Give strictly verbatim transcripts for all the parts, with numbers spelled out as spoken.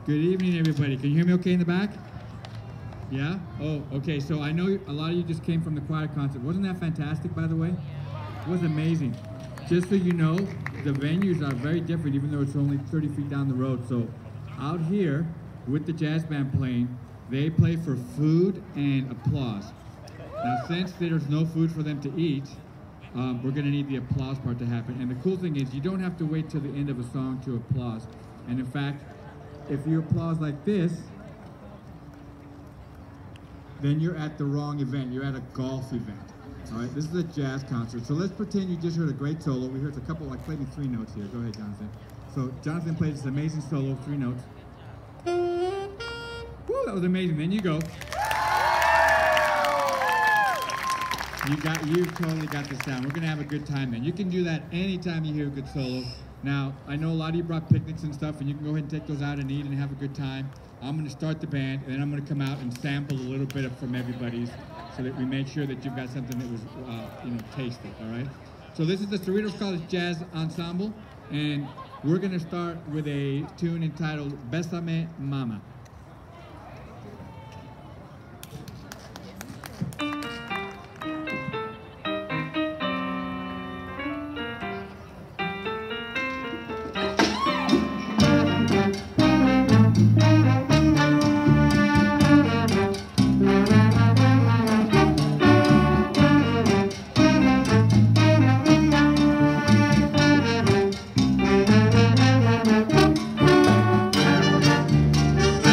Good evening, everybody. Can you hear me okay in the back? Yeah? Oh, okay. So I know a lot of you just came from the choir concert. Wasn't that fantastic, by the way? It was amazing. Just so you know, the venues are very different, even though it's only thirty feet down the road. So out here, with the jazz band playing, they play for food and applause. Now, since there's no food for them to eat, um, we're going to need the applause part to happen. And the cool thing is, you don't have to wait till the end of a song to applause. And in fact, if you applause like this, then you're at the wrong event. You're at a golf event. All right, this is a jazz concert. So let's pretend you just heard a great solo. We heard a couple, like played me three notes here. Go ahead, Jonathan. So Jonathan played this amazing solo, three notes. Woo, that was amazing. Then you go. You got, you totally got the sound. We're gonna have a good time then. You can do that anytime you hear a good solo. Now, I know a lot of you brought picnics and stuff, and you can go ahead and take those out and eat and have a good time. I'm gonna start the band, and then I'm gonna come out and sample a little bit of from everybody's, so that we make sure that you've got something that was, uh, you know, tasted. All right. So this is the Cerritos College Jazz Ensemble, and we're gonna start with a tune entitled "Besame, Mama." Thank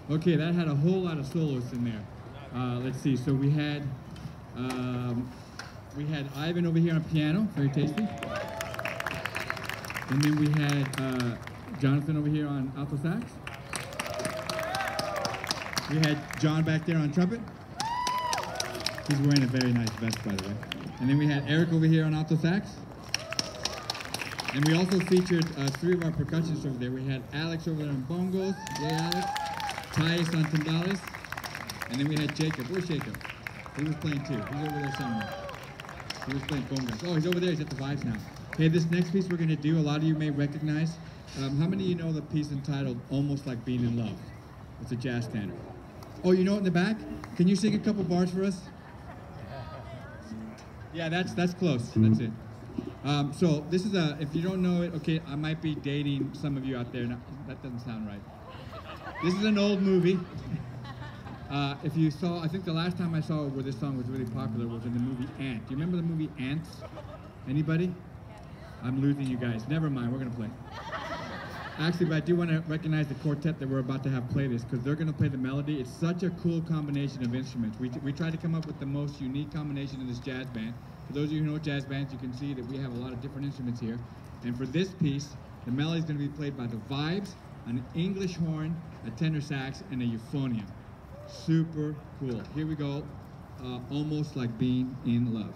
Okay, that had a whole lot of solos in there. Uh, let's see. So we had um, we had Ivan over here on piano, very tasty. And then we had uh, Jonathan over here on alto sax. We had John back there on trumpet. He's wearing a very nice vest, by the way. And then we had Eric over here on alto sax. And we also featured uh, three of our percussionists over there. We had Alex over there on bongos. Yay, Alex. Tyus on timbales. And then we had Jacob. Where's Jacob? He was playing too. He's over there somewhere. He was playing bongos. Oh, he's over there. He's at the vibes now. Okay, this next piece we're going to do, a lot of you may recognize. Um, how many of you know the piece entitled Almost Like Being in Love? It's a jazz standard. Oh, you know it in the back? Can you sing a couple bars for us? Yeah, that's that's close. That's it. Um, so this is a, if you don't know it, okay, I might be dating some of you out there. No, that doesn't sound right. This is an old movie. Uh, if you saw, I think the last time I saw where this song was really popular was in the movie Ant. Do you remember the movie Ants? Anybody? I'm losing you guys. Never mind, we're going to play. Actually, but I do want to recognize the quartet that we're about to have play this, because they're going to play the melody. It's such a cool combination of instruments. We, we tried to come up with the most unique combination in this jazz band. For those of you who know jazz bands, you can see that we have a lot of different instruments here. And for this piece, the melody is going to be played by the vibes, an English horn, a tenor sax, and a euphonium. Super cool. Here we go. Uh, Almost Like Being in Love.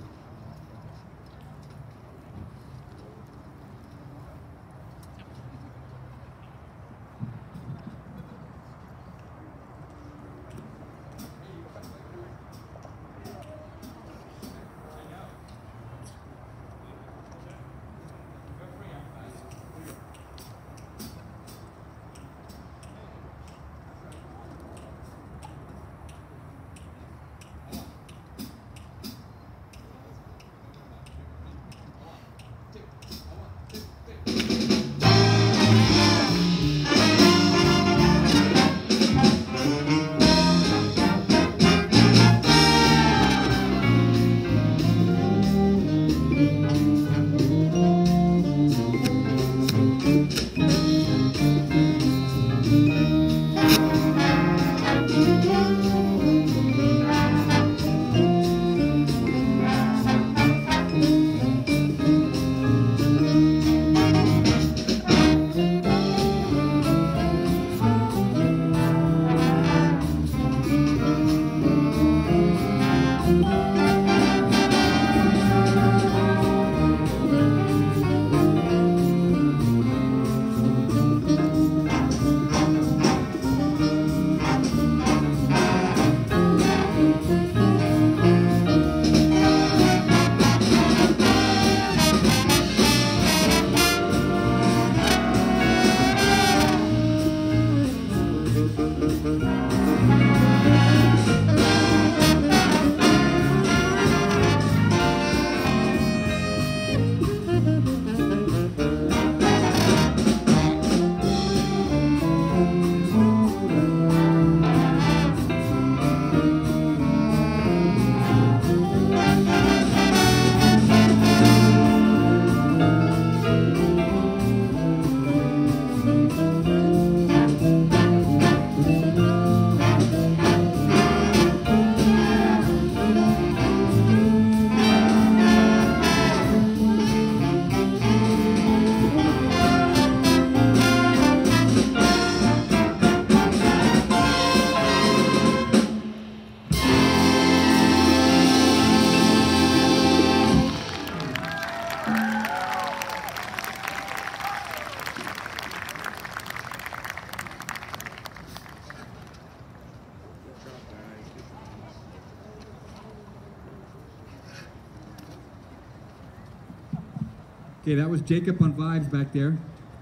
Okay, that was Jacob on vibes back there.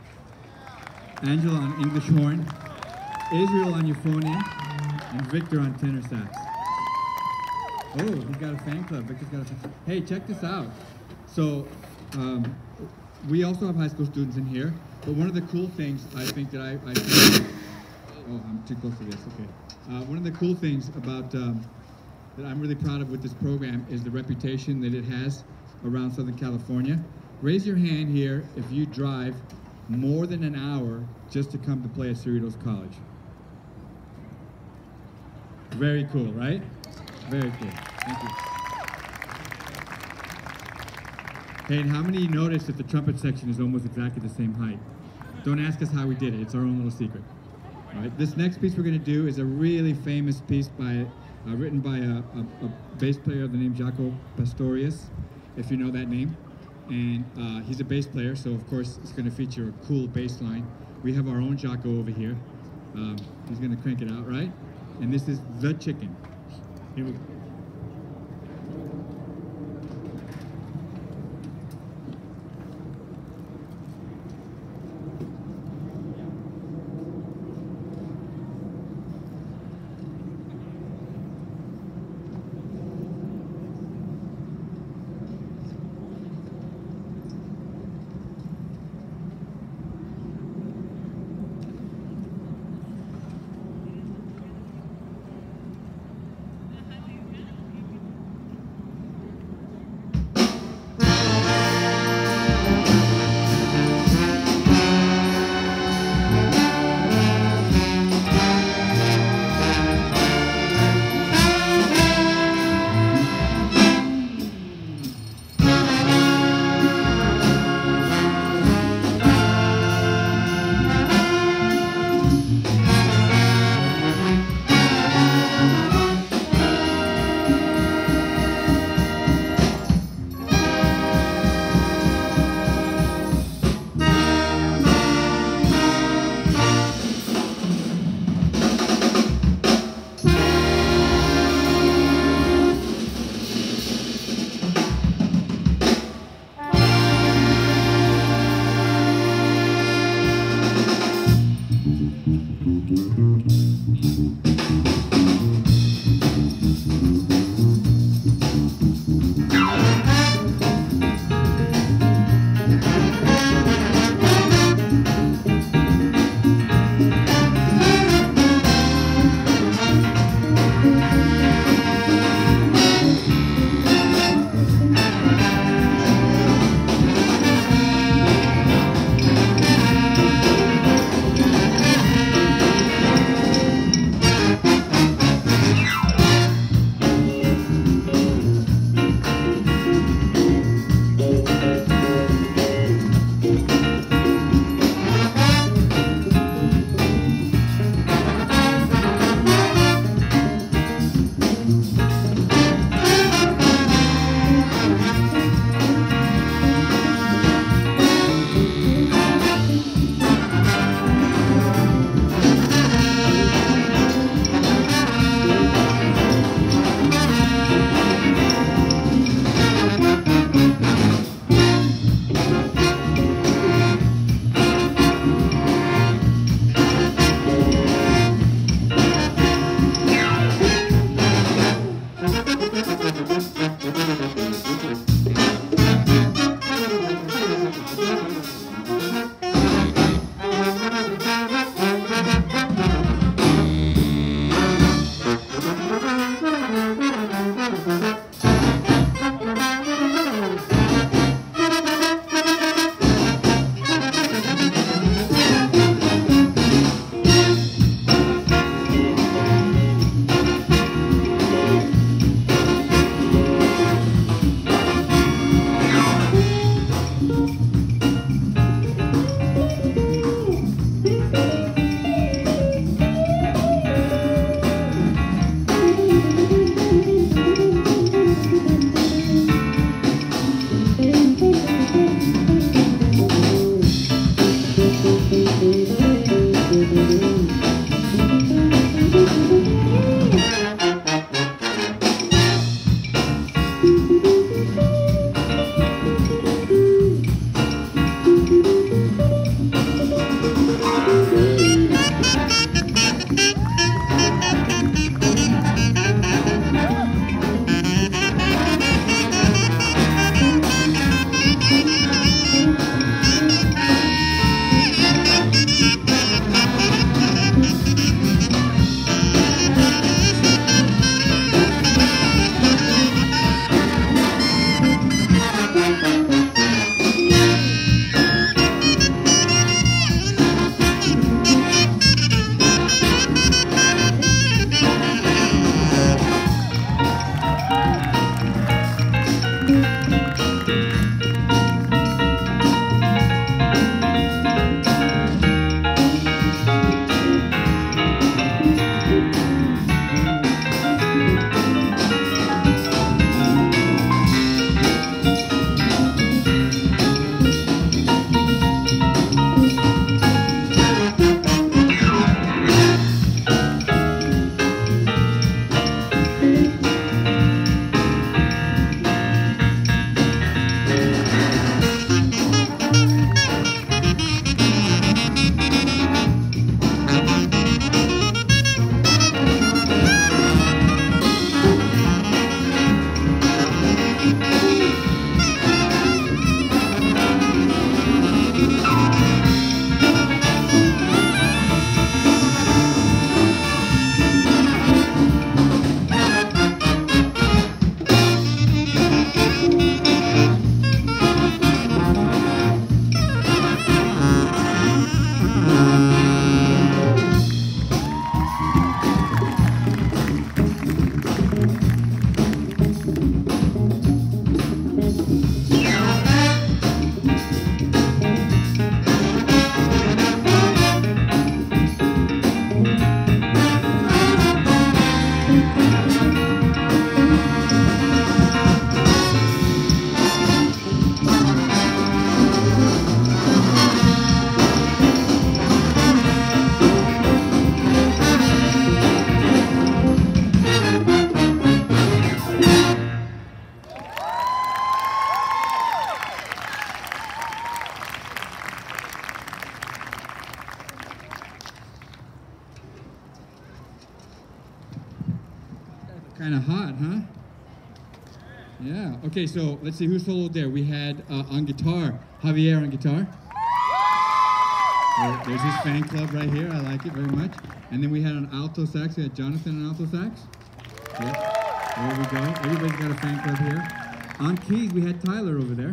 Angela on English horn. Israel on euphonium. And Victor on tenor sax. Oh, he's got a fan club. Victor's got a fan club. Hey, check this out. So, um, we also have high school students in here. But one of the cool things I think that I... I oh, I'm too close to this. Okay. Uh, one of the cool things about... Um, that I'm really proud of with this program is the reputation that it has around Southern California. Raise your hand here if you drive more than an hour just to come to play at Cerritos College. Very cool, right? Very cool. Thank you. Hey, and how many noticed that the trumpet section is almost exactly the same height? Don't ask us how we did it. It's our own little secret. All right. This next piece we're going to do is a really famous piece by, uh, written by a, a, a bass player of the name Jaco Pastorius, if you know that name. And uh, he's a bass player, so of course it's going to feature a cool bass line. We have our own Jaco over here. Um, he's going to crank it out, right? And this is The Chicken. Here we go. Kind of hot, huh? Yeah. Okay, so let's see who soloed there. We had uh, on guitar, Javier on guitar. There, there's his fan club right here. I like it very much. And then we had on alto sax. We had Jonathan on alto sax. Yeah. There we go. Everybody's got a fan club here. On keys, we had Tyler over there.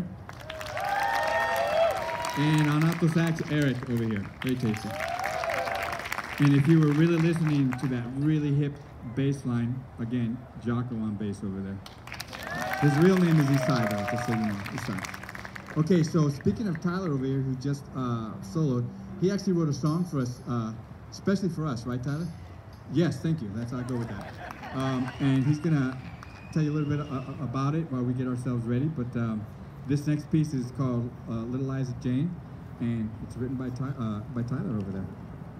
And on alto sax, Eric over here. Very tasty. And if you were really listening to that really hip bass line, again, Jocko on bass over there. His real name is Isai, though, just so you know, Isai. Okay, so speaking of Tyler over here, who just uh, soloed, he actually wrote a song for us, uh, especially for us, right, Tyler? Yes, thank you. That's I'll go with that. Um, and he's gonna tell you a little bit uh, about it while we get ourselves ready. But um, this next piece is called uh, Little Liza Jane, and it's written by Ty uh, by Tyler over there.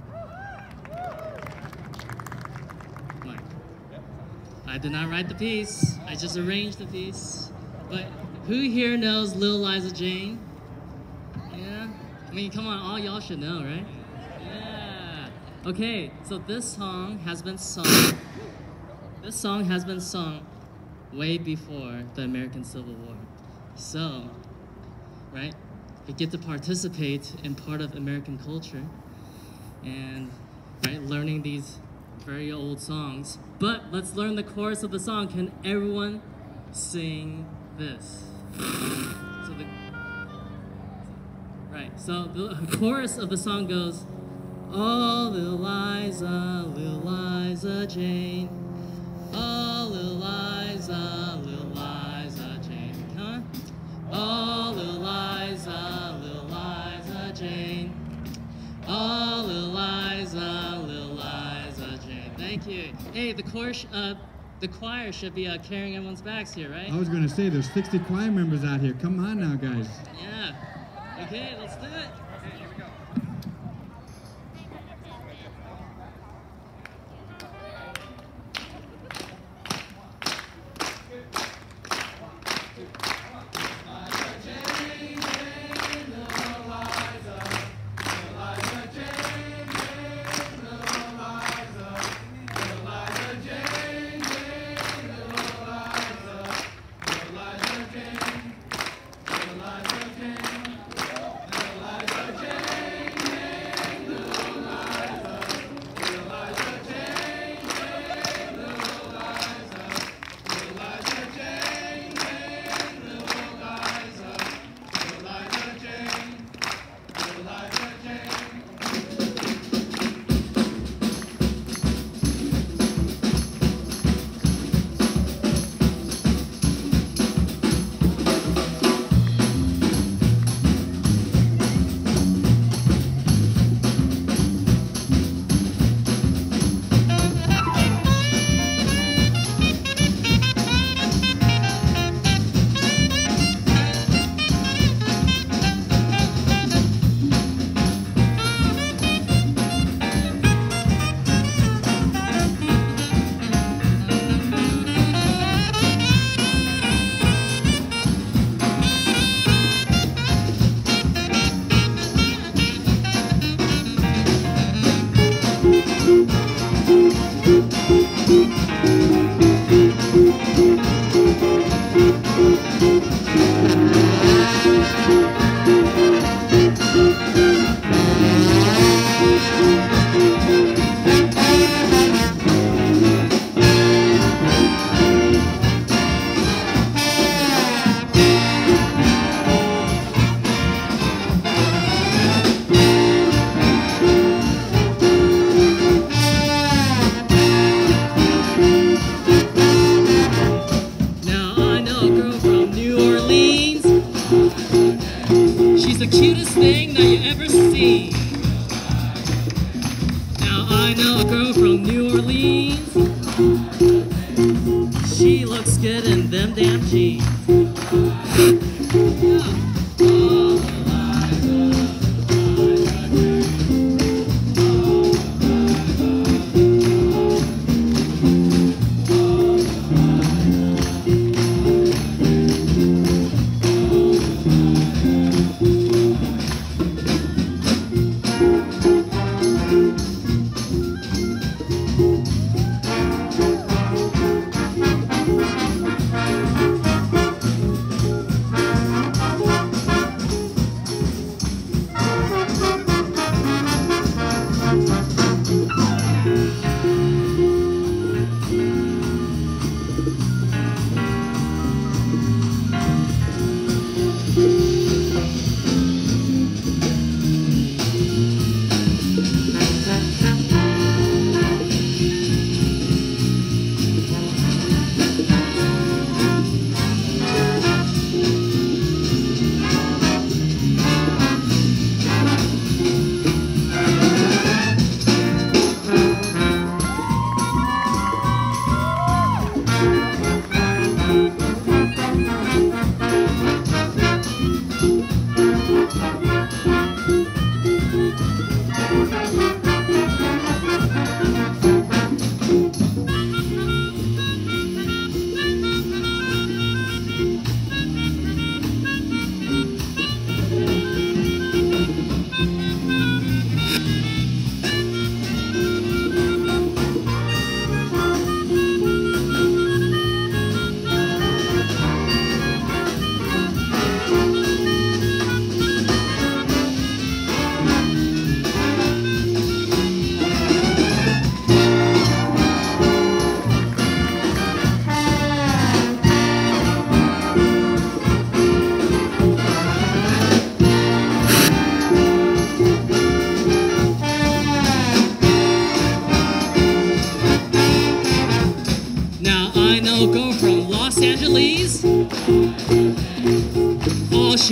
I did not write the piece. I just arranged the piece. But who here knows Little Liza Jane? Yeah? I mean, come on, all y'all should know, right? Yeah. Okay, so this song has been sung. This song has been sung way before the American Civil War. So, right, we get to participate in part of American culture and, right, learning these very old songs. But let's learn the chorus of the song. Can everyone sing this? So the, right, so the chorus of the song goes, oh, little Liza, little Liza Jane. Oh, little Liza, little Liza Jane. Come on. Oh, little Liza, little Liza Jane. Oh, little Liza, little Liza Jane. Thank you. Hey, the chorus, uh, the choir should be uh, carrying everyone's backs here, right? I was going to say, there's sixty choir members out here. Come on now, guys. Yeah. Okay, let's do it. Okay, here we go.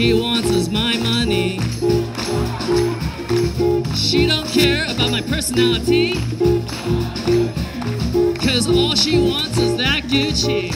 she wants is my money. She don't care about my personality, 'cause all she wants is that Gucci.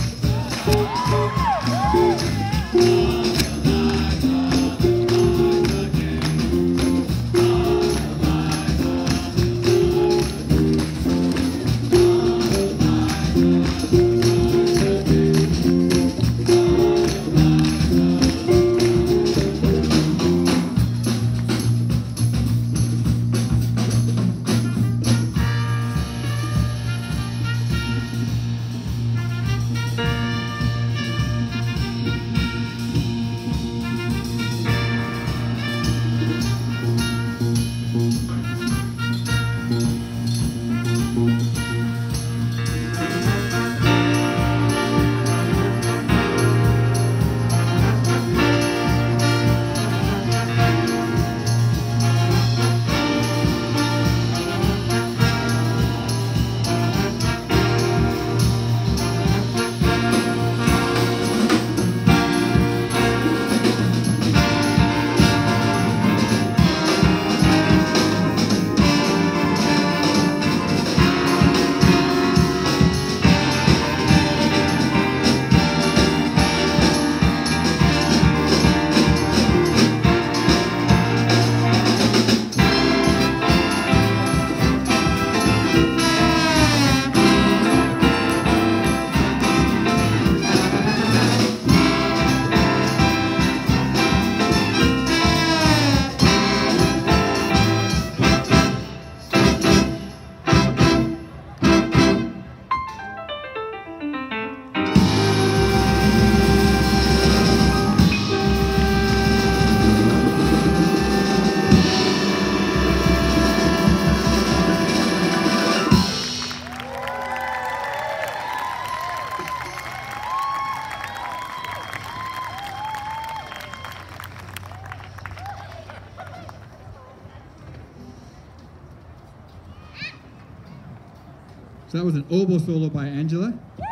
So that was an oboe solo by Angela.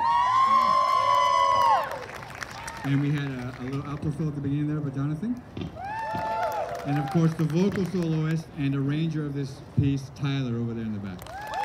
And we had a, a little alto solo at the beginning there by Jonathan. And of course the vocal soloist and arranger of this piece, Tyler, over there in the back.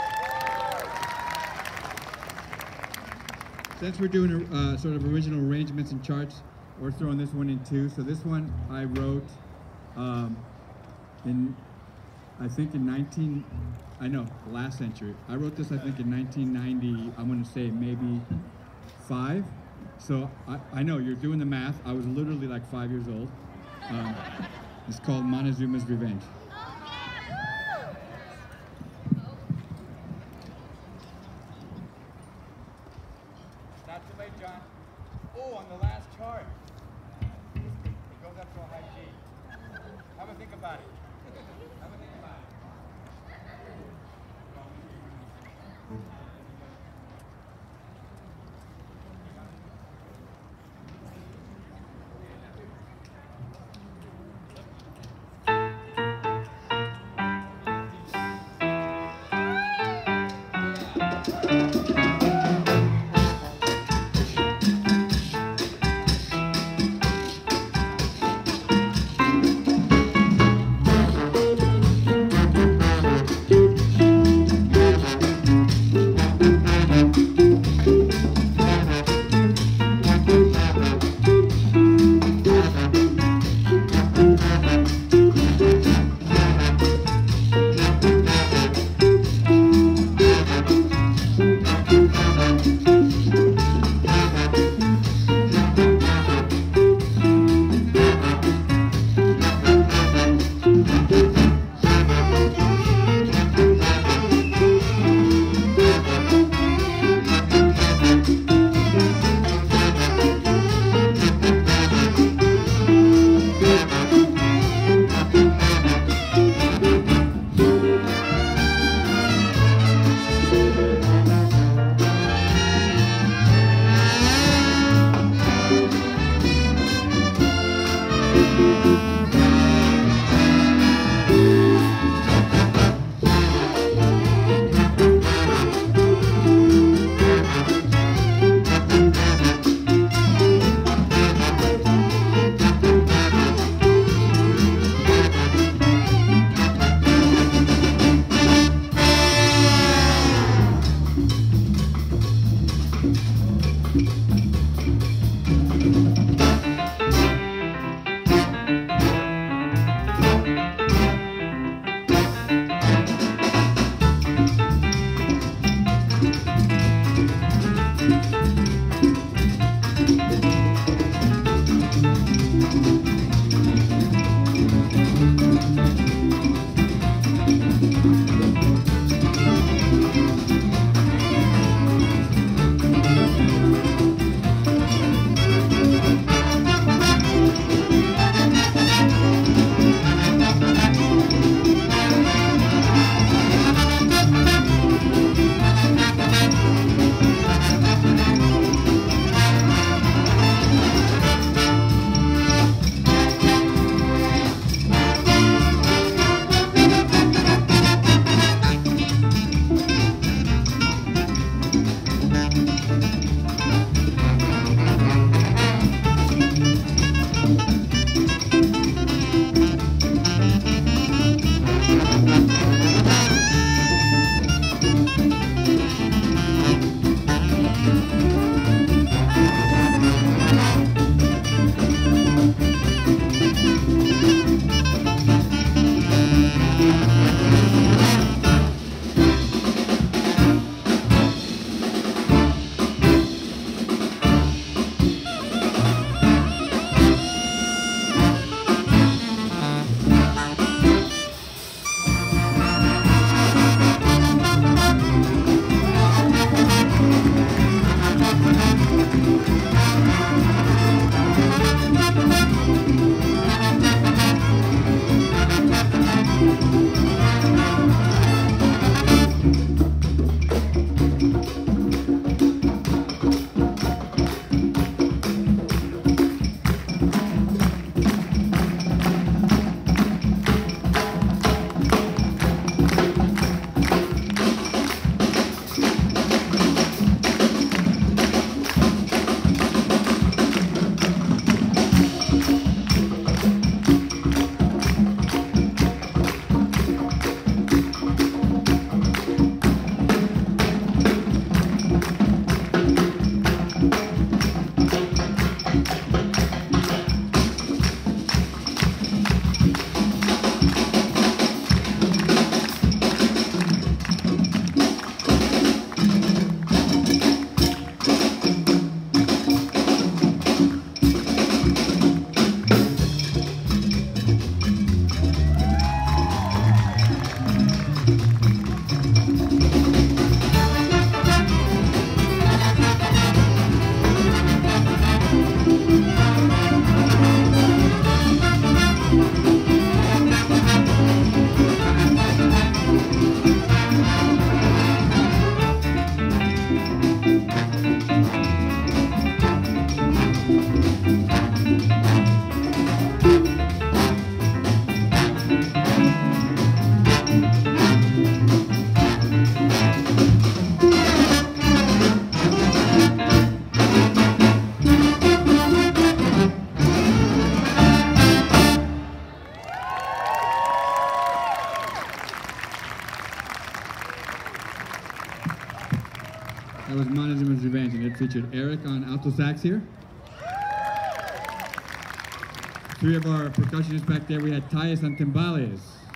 Since we're doing uh, sort of original arrangements and charts, we're throwing this one in too. So this one I wrote um, in, I think in nineteen, I know, last century. I wrote this, I think, in nineteen ninety, I'm gonna say maybe five. So I, I know, you're doing the math. I was literally like five years old. Um, it's called Montezuma's Revenge. Not too late, John. Oh, on the last chart. It goes up to a high G. Have a think about it. Have a think about it. That was Montezuma's Revenge, and it featured Eric on alto sax here. Three of our percussionists back there, we had Tyus on timbales.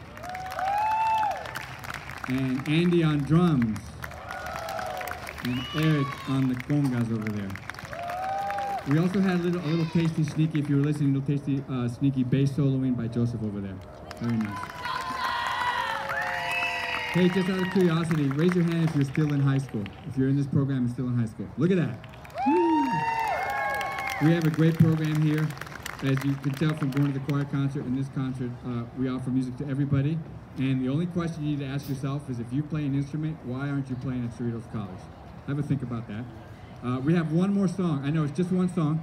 And Andy on drums. And Eric on the congas over there. We also had a little, a little tasty, sneaky, if you were listening, a little tasty, uh, sneaky bass soloing by Joseph over there. Very nice. Hey, just out of curiosity, raise your hand if you're still in high school. If you're in this program and still in high school. Look at that. Woo. We have a great program here. As you can tell from going to the choir concert and this concert, uh, we offer music to everybody. And the only question you need to ask yourself is, if you play an instrument, why aren't you playing at Cerritos College? Have a think about that. Uh, we have one more song. I know it's just one song.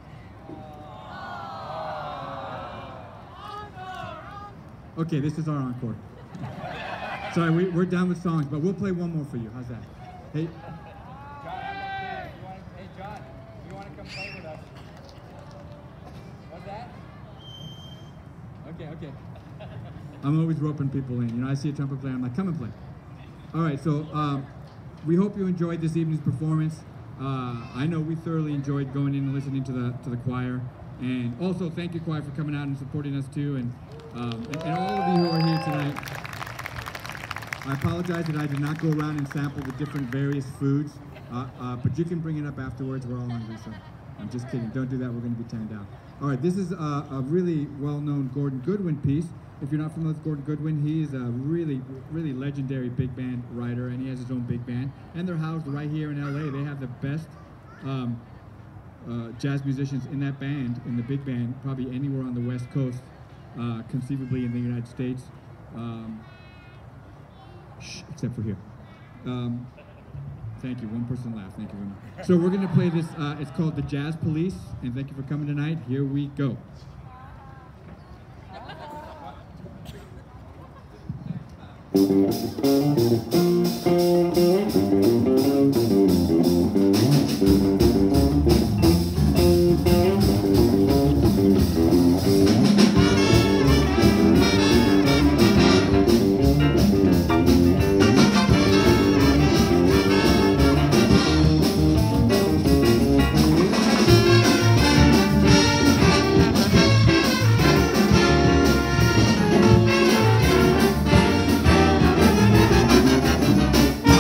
Okay, this is our encore. Sorry, we, we're done with songs, but we'll play one more for you. How's that? Hey. Hey, John, you want to come play with us? What's that? Okay, okay. I'm always roping people in. You know, I see a trumpet player, I'm like, come and play. All right, so um, we hope you enjoyed this evening's performance. Uh, I know we thoroughly enjoyed going in and listening to the to the choir. And also, thank you, choir, for coming out and supporting us too. And, um, and, and all of you who are here tonight. I apologize that I did not go around and sample the different various foods, uh, uh, but you can bring it up afterwards. We're all hungry, so I'm just kidding. Don't do that. We're going to be tanned down. All right, this is a, a really well-known Gordon Goodwin piece. If you're not familiar with Gordon Goodwin, he is a really, really legendary big band writer, and he has his own big band. And they're housed right here in L A. They have the best um, uh, jazz musicians in that band, in the big band, probably anywhere on the West Coast, uh, conceivably in the United States. Um, Except for here. Um, thank you. One person laughed. Thank you very much. So we're going to play this. Uh, it's called The Jazz Police. And thank you for coming tonight. Here we go. We'll be right back.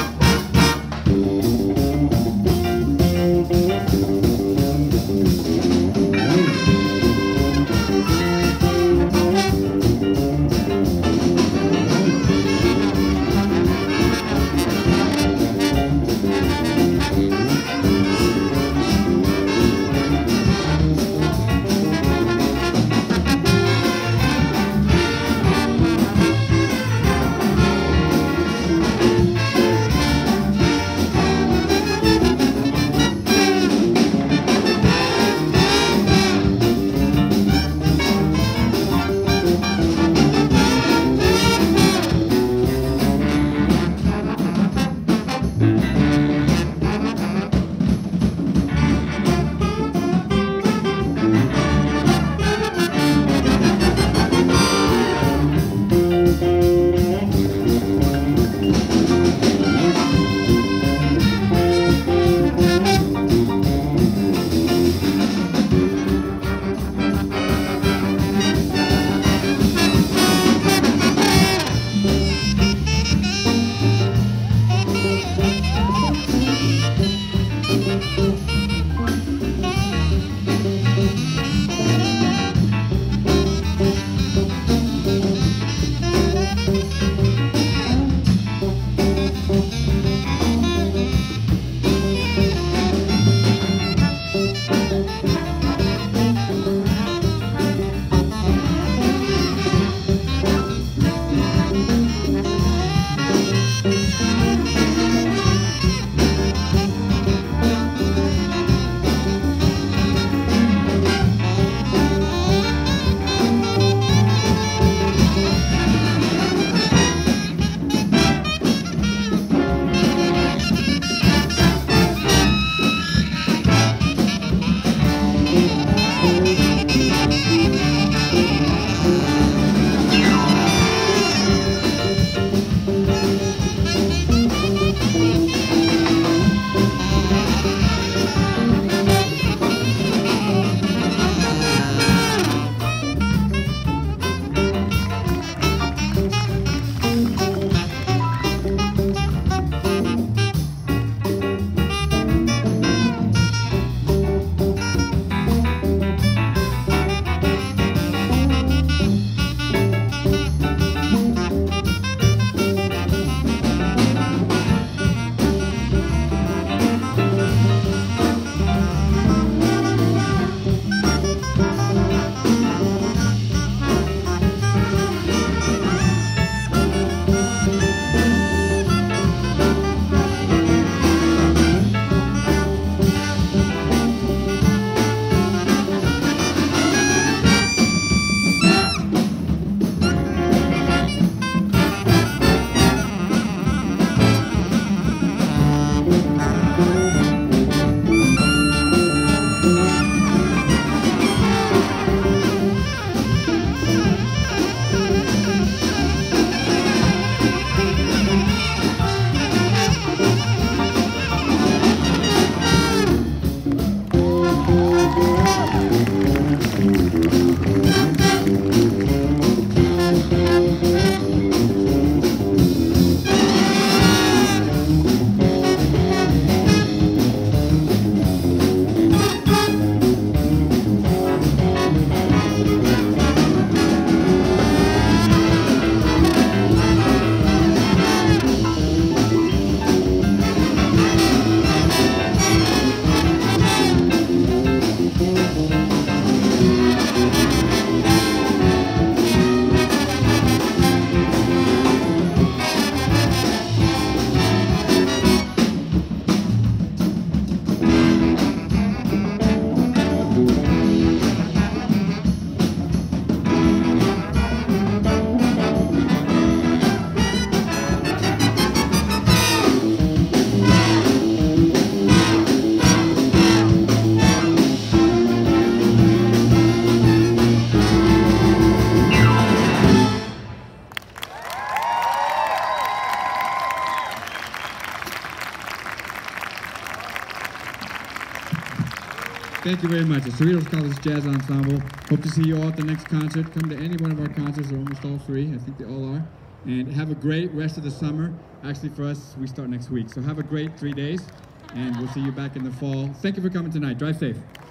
Thank you very much. The Cerritos College Jazz Ensemble. Hope to see you all at the next concert. Come to any one of our concerts. They're almost all free. I think they all are. And have a great rest of the summer. Actually, for us, we start next week. So have a great three days, and we'll see you back in the fall. Thank you for coming tonight. Drive safe.